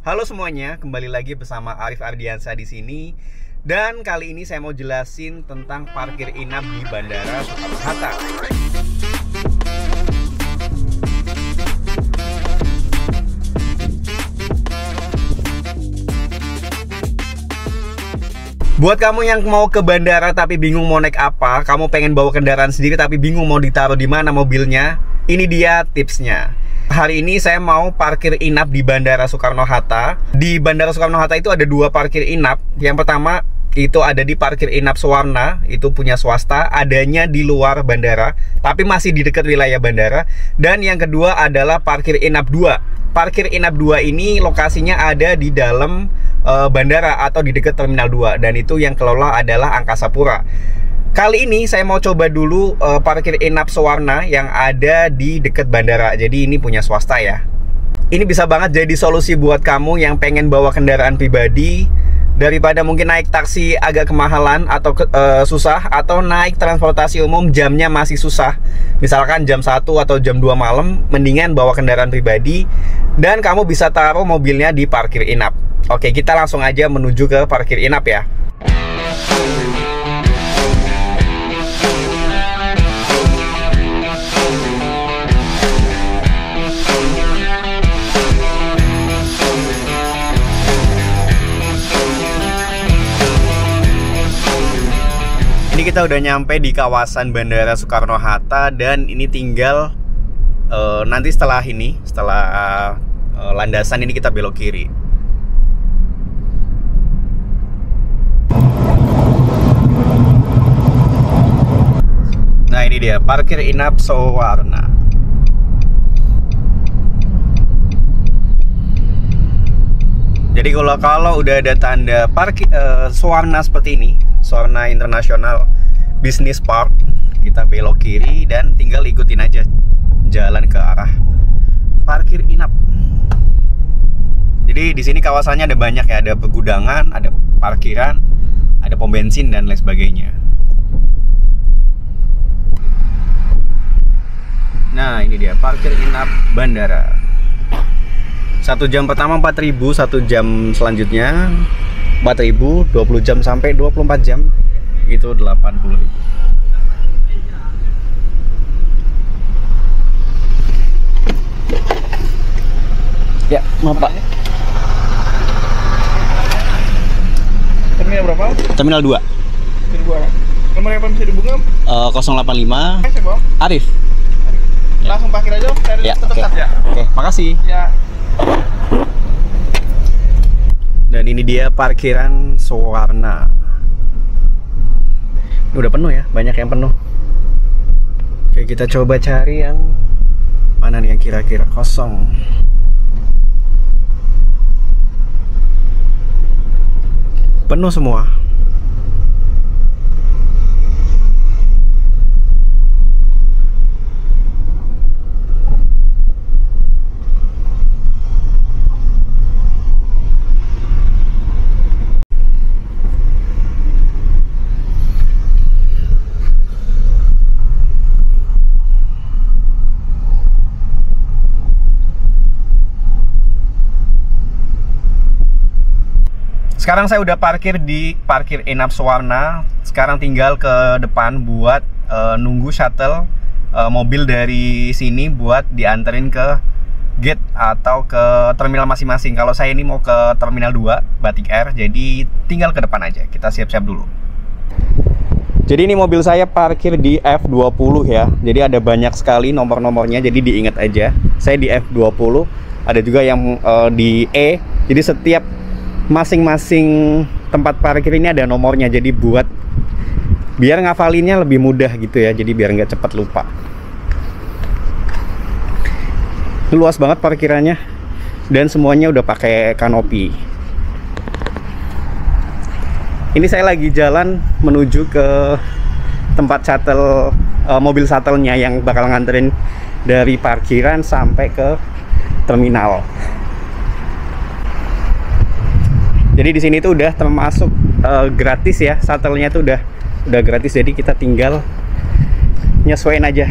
Halo semuanya, kembali lagi bersama Arif Ardiansa di sini. Dan kali ini saya mau jelasin tentang parkir inap di Bandara Soekarno-Hatta. Buat kamu yang mau ke bandara tapi bingung mau naik apa, kamu pengen bawa kendaraan sendiri tapi bingung mau ditaruh di mana mobilnya, ini dia tipsnya. Hari ini saya mau parkir inap di Bandara Soekarno-Hatta. Di Bandara Soekarno-Hatta itu ada dua parkir inap. Yang pertama itu ada di parkir inap Suwarna, itu punya swasta, adanya di luar bandara, tapi masih di dekat wilayah bandara. Dan yang kedua adalah parkir inap 2. Parkir inap 2 ini lokasinya ada di dalam bandara atau di dekat Terminal 2, dan itu yang kelola adalah Angkasa Pura. Kali ini saya mau coba dulu parkir inap Suwarna yang ada di dekat bandara. Jadi ini punya swasta ya. Ini bisa banget jadi solusi buat kamu yang pengen bawa kendaraan pribadi, daripada mungkin naik taksi agak kemahalan atau susah, atau naik transportasi umum jamnya masih susah. Misalkan jam 1 atau jam 2 malam, mendingan bawa kendaraan pribadi dan kamu bisa taruh mobilnya di parkir inap. Oke, kita langsung aja menuju ke parkir inap ya. Ini kita udah nyampe di kawasan Bandara Soekarno-Hatta, dan ini tinggal nanti setelah landasan ini kita belok kiri. Nah, ini dia parkir inap Suwarna. Jadi kalau udah ada tanda parkir Suwarna seperti ini, Suwarna International Business Park, kita belok kiri dan tinggal ikutin aja jalan ke arah parkir inap. Jadi di sini kawasannya ada banyak ya, ada pegudangan, ada parkiran, ada pom bensin dan lain sebagainya. Nah, ini dia parkir inap bandara. 1 jam pertama 4.000, 1 jam selanjutnya 4.000, 20 jam sampai 24 jam itu 80.000. Ya, maaf Pak. Terminal berapa? Terminal 2. Terminal 2. Nomor yang bisa dihubungi? 085 Arif. Langsung parkir aja, Ya, tetap oke. ya. Oke, makasih. Ya. Dan ini dia parkiran Suwarna. Ini udah penuh ya, banyak yang penuh. Oke, kita coba cari yang mana nih yang kira-kira kosong. Penuh semua. Sekarang saya udah parkir di parkir inap Suwarna. Sekarang tinggal ke depan buat nunggu shuttle mobil dari sini buat dianterin ke gate atau ke terminal masing-masing. Kalau saya ini mau ke Terminal 2 Batik Air, jadi tinggal ke depan aja. Kita siap-siap dulu. Jadi ini mobil saya parkir di F20 ya. Jadi ada banyak sekali nomor-nomornya, jadi diingat aja. Saya di F20, ada juga yang di E. Jadi setiap masing-masing tempat parkir ini ada nomornya, jadi biar ngafalinnya lebih mudah gitu ya, jadi biar nggak cepat lupa. Luas banget parkirannya dan semuanya udah pakai kanopi. Ini saya lagi jalan menuju ke tempat shuttle, mobil shuttle-nya yang bakal nganterin dari parkiran sampai ke terminal. Jadi di sini tuh udah termasuk gratis ya, shuttle-nya tuh udah gratis, jadi kita tinggal nyesuaiin aja.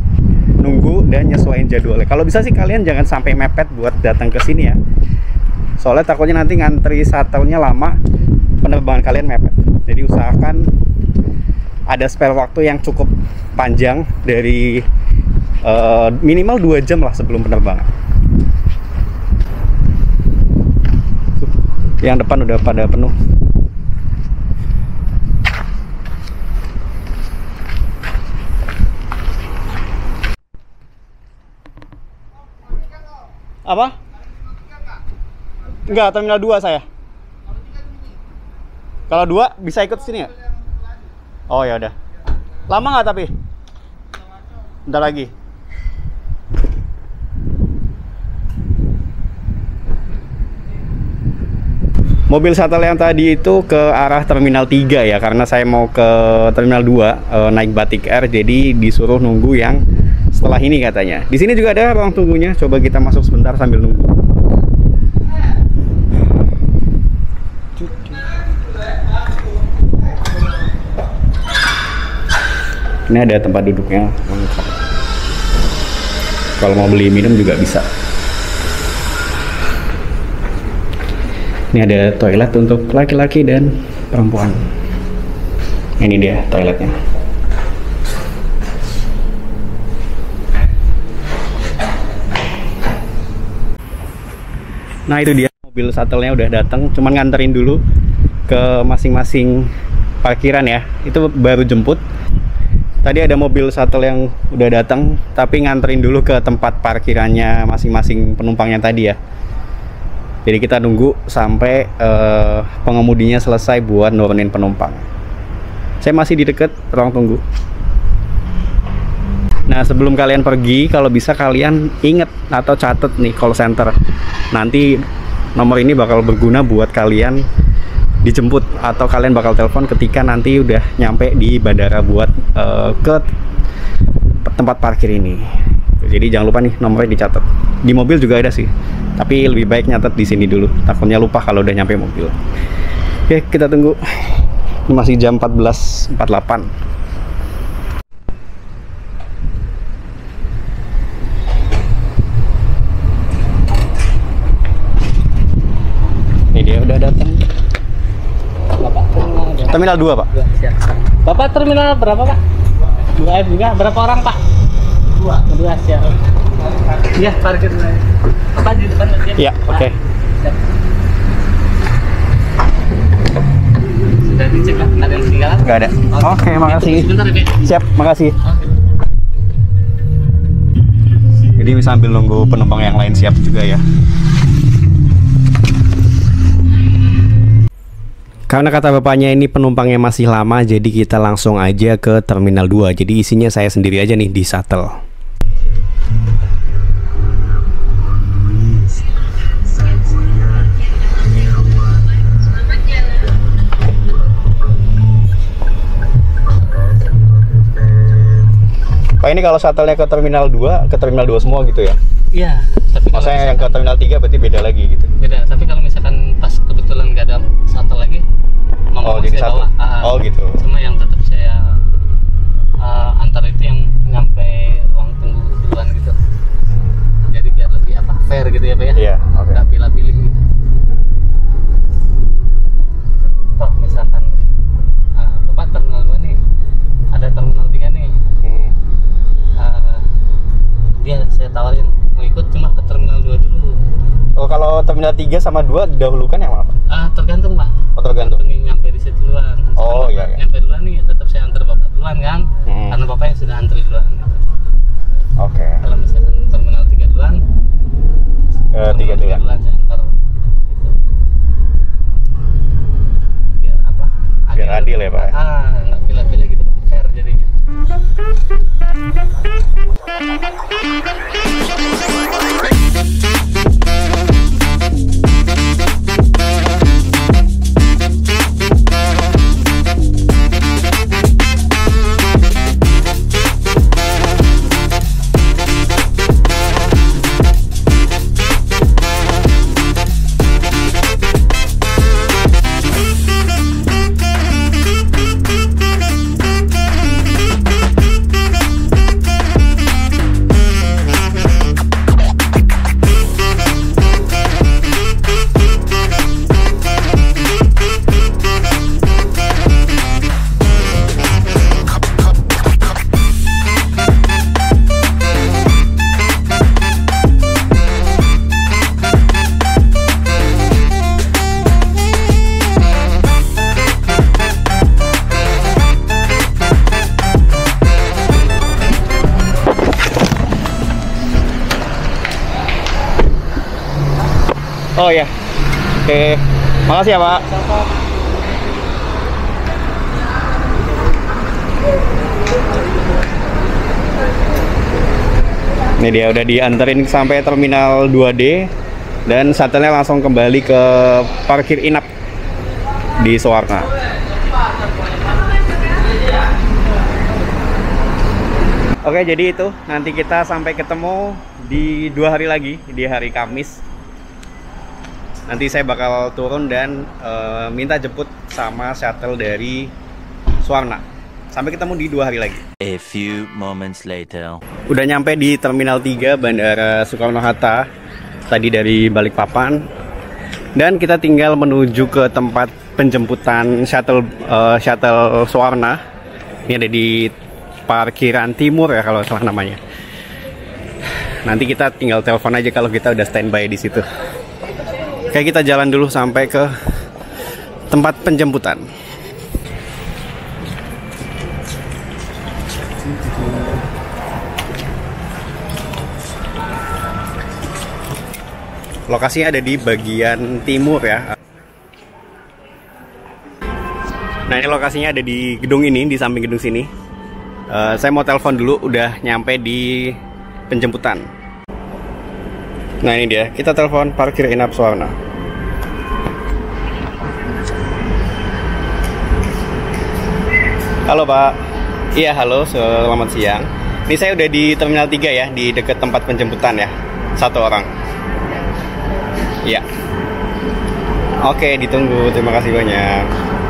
nunggu dan nyesuaiin jadwalnya. Kalau bisa sih kalian jangan sampai mepet buat datang ke sini ya. Soalnya takutnya nanti ngantri shuttle-nya lama, penerbangan kalian mepet. Jadi usahakan ada spare waktu yang cukup panjang dari minimal 2 jam lah sebelum penerbangan. Yang depan udah pada penuh. Apa? Enggak, terminal 2 saya. Kalau 2 bisa ikut sini ya? Oh ya udah. Lama nggak tapi? Bentar lagi. Mobil shuttle yang tadi itu ke arah terminal 3 ya, karena saya mau ke terminal 2 naik Batik Air, jadi disuruh nunggu yang setelah ini katanya. Di sini juga ada ruang tunggunya. Coba kita masuk sebentar sambil nunggu. Ini ada tempat duduknya. Kalau mau beli minum juga bisa. Ini ada toilet untuk laki-laki dan perempuan. Ini dia toiletnya. Nah itu dia, mobil shuttle-nya udah datang. Cuman nganterin dulu ke masing-masing parkiran ya. Itu baru jemput. Tadi ada mobil shuttle yang udah datang, tapi nganterin dulu ke tempat parkirannya masing-masing penumpangnya tadi ya. Jadi kita nunggu sampai pengemudinya selesai buat nurunin penumpang. Saya masih di dekat ruang tunggu. Nah sebelum kalian pergi, kalau bisa kalian inget atau catat nih call center. Nanti nomor ini bakal berguna buat kalian dijemput, atau kalian bakal telepon ketika nanti udah nyampe di bandara buat ke tempat parkir ini. Jadi jangan lupa nih nomornya dicatat. Di mobil juga ada sih, tapi lebih baik nyatet di sini dulu. Takutnya lupa kalau udah nyampe mobil. Oke, kita tunggu. Ini masih jam 14.48. Ini dia udah datang. Bapak Terminal 2, Pak. Siap. Bapak terminal berapa, Pak? 2F juga. Berapa orang, Pak? 2 siap. Iya, parkir dulu. Bapak di depan aja. Iya, oke. Siap. Sudah dicek lah, ada yang ketinggalan? Nggak ada. Oke, makasih. Sebentar ya, Pak. Siap, makasih. Oke. Jadi sambil nunggu penumpang yang lain siap juga ya. Karena kata bapaknya ini penumpangnya masih lama, jadi kita langsung aja ke terminal 2. Jadi isinya saya sendiri aja nih di shuttle. Pak, ini kalau shuttle-nya ke terminal 2 semua gitu ya? Iya. Tapi kalau Maksudnya yang ke terminal 3 berarti beda lagi gitu? beda. Tapi kalau misalkan pas kebetulan nggak ada shuttle lagi, Oh, jadi satu. Oh gitu. Cuma yang tetap saya antar itu yang nyampe ruang tunggu duluan gitu. Jadi biar lebih fair gitu ya, Pak ya. Iya, oke. Nggak pilih-pilih gitu. Toh misalkan Bapak terminal 2 nih, ada terminal 3 nih. Dia saya tawarin mau ikut cuma ke terminal 2 dulu. Oh, kalau terminal 3 sama 2 didahulukan yang mana, Pak? Tergantung, Pak. Oh, tergantung. Yang nyampe di situ duluan. Oh, Bapak iya, iya. nyampe duluan nih, tetap saya antar Bapak duluan kan. Karena Bapak yang sudah antri duluan. Oke. Kalau misalkan terminal 3 duluan, 3 duluan. saya antar gitu. Biar Biar adil ya, Pak. Nggak pilih-pilih gitu, Pak. Fair jadinya. Oh ya. Oke. Makasih ya, Pak. Ini dia udah dianterin sampai terminal 2D dan shuttle-nya langsung kembali ke parkir inap di Suwarna. Oke, jadi itu nanti kita sampai ketemu di 2 hari lagi, di hari Kamis. Nanti saya bakal turun dan minta jemput sama shuttle dari Suwarna. Sampai ketemu di 2 hari lagi. A few moments later. Udah nyampe di Terminal 3 Bandara Soekarno-Hatta tadi dari Balikpapan. Dan kita tinggal menuju ke tempat penjemputan shuttle Suwarna. Ini ada di parkiran timur ya kalau salah namanya. Nanti kita tinggal telepon aja kalau kita udah standby di situ. Oke, kita jalan dulu sampai ke tempat penjemputan. Lokasinya ada di bagian timur ya. Nah, ini lokasinya ada di gedung ini, di samping gedung sini. Saya mau telepon dulu, udah nyampe di penjemputan. Nah, ini dia, kita telepon parkir inap Suwarna. Halo Pak. Iya, halo, selamat siang. Ini saya udah di Terminal 3 ya, di dekat tempat penjemputan ya. 1 orang. Iya. Oke, ditunggu. Terima kasih banyak.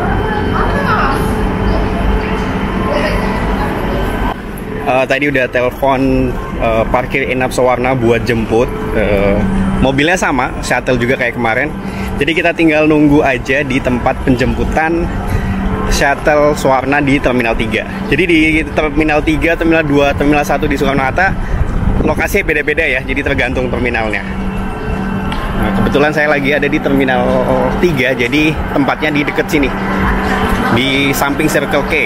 Tadi udah telepon parkir inap Suwarna buat jemput. Mobilnya sama, shuttle juga kayak kemarin. Jadi kita tinggal nunggu aja di tempat penjemputan shuttle Suwarna di Terminal 3. Jadi di Terminal 3, Terminal 2, Terminal 1 di Soekarno-Hatta lokasinya beda-beda ya. Jadi tergantung terminalnya. Nah, kebetulan saya lagi ada di Terminal 3, jadi tempatnya di dekat sini, di samping Circle K.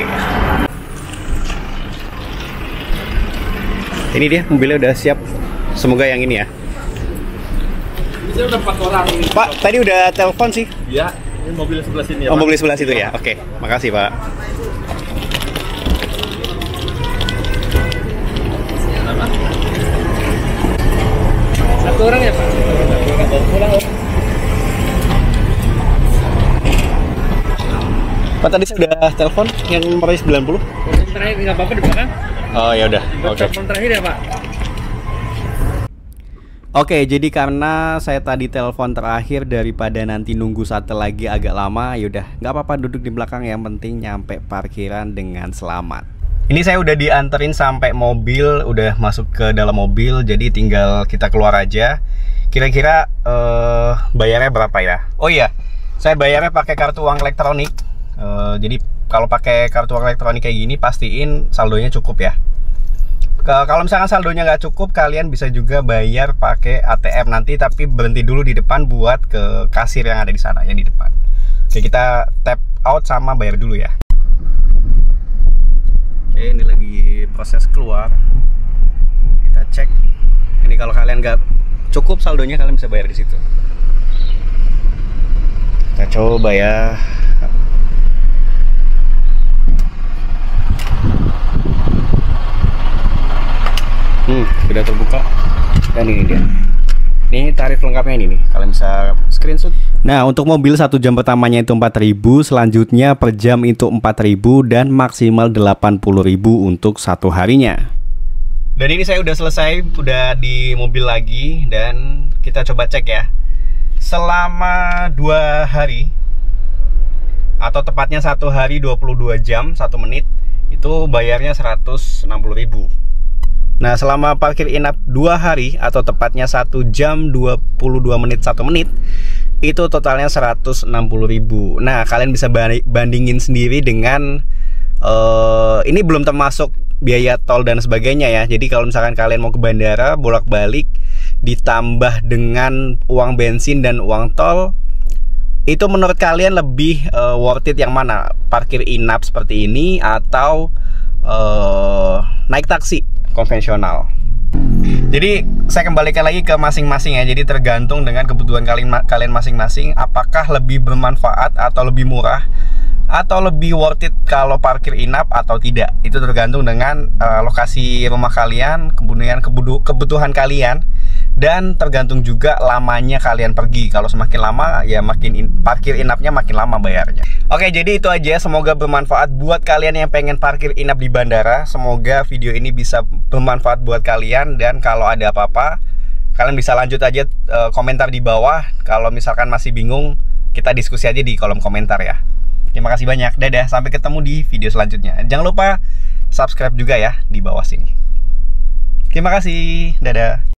Ini dia, mobilnya udah siap. Semoga yang ini ya. Bisa udah 4 orang. Pak, tadi udah telepon sih. Iya, ini mobil sebelah sini ya. Oh, mobil sebelah situ ya. Oke, makasih Pak. Satu orang ya Pak? Pulang. Pak, tadi saya udah telepon yang nomornya 90. Telepon terakhir nggak apa-apa di belakang? Oh ya udah. Oke. Telepon terakhir ya Pak? Oke, jadi karena saya tadi telepon terakhir, daripada nanti nunggu shuttle lagi agak lama, yaudah nggak apa-apa duduk di belakang, yang penting nyampe parkiran dengan selamat. Ini saya udah dianterin sampai mobil, udah masuk ke dalam mobil, jadi tinggal kita keluar aja. Kira-kira bayarnya berapa ya? Oh iya, saya bayarnya pakai kartu uang elektronik. Jadi kalau pakai kartu uang elektronik kayak gini, pastiin saldonya cukup ya. Kalau misalkan saldonya nggak cukup, kalian bisa juga bayar pakai ATM nanti, tapi berhenti dulu di depan buat ke kasir yang ada di sana, yang di depan. Oke, kita tap out sama bayar dulu ya. Oke, ini lagi proses keluar. Kita cek. Ini kalau kalian nggak cukup saldonya, kalian bisa bayar di situ. Kita coba ya. Sudah terbuka. Dan ini dia. Ini tarif lengkapnya ini nih. Kalian bisa screenshot. Nah, untuk mobil 1 jam pertamanya itu 4.000, selanjutnya per jam itu 4.000 dan maksimal 80.000 untuk 1 harinya. Dan ini saya udah selesai, udah di mobil lagi, dan kita coba cek ya. Selama 2 hari atau tepatnya 1 hari 22 jam 1 menit itu bayarnya 160.000. Nah, selama parkir inap 2 hari atau tepatnya 1 jam 22 menit 1 menit itu totalnya 160.000. Nah, kalian bisa bandingin sendiri dengan ini belum termasuk biaya tol dan sebagainya ya. Jadi kalau misalkan kalian mau ke bandara bolak-balik ditambah dengan uang bensin dan uang tol, itu menurut kalian lebih worth it yang mana? Parkir inap seperti ini atau naik taksi konvensional? Jadi saya kembalikan lagi ke masing-masing ya. Jadi tergantung dengan kebutuhan kalian masing-masing, apakah lebih bermanfaat atau lebih murah atau lebih worth it kalau parkir inap atau tidak. Itu tergantung dengan lokasi rumah kalian, kemudian kebutuhan kalian, dan tergantung juga lamanya kalian pergi. Kalau semakin lama ya makin parkir inapnya makin lama bayarnya. Oke, jadi itu aja. Semoga bermanfaat buat kalian yang pengen parkir inap di bandara. Semoga video ini bisa bermanfaat buat kalian, dan kalau ada apa-apa kalian bisa lanjut aja komentar di bawah. Kalau misalkan masih bingung, kita diskusi aja di kolom komentar ya. Terima kasih banyak. Dadah, sampai ketemu di video selanjutnya. Jangan lupa subscribe juga ya di bawah sini. Terima kasih. Dadah.